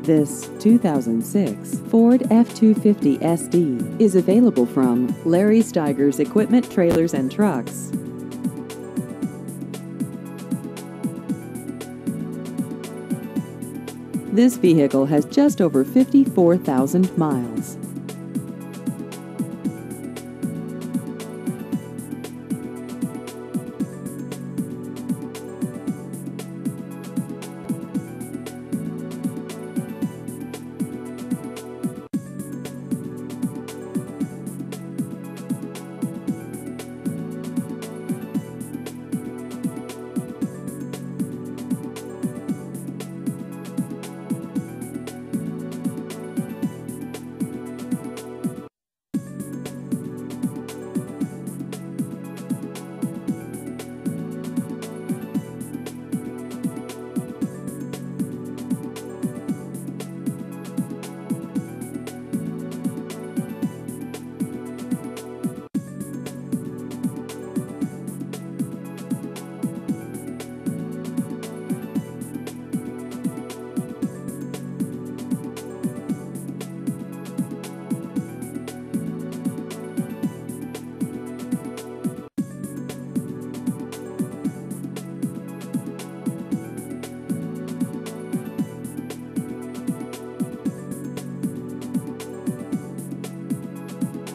This 2006 Ford F-250 SD is available from Larry Stigers Equipment Trailers and Trucks. This vehicle has just over 54,000 miles.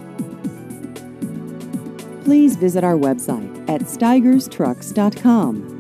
Please visit our website at stigerstrucks.com.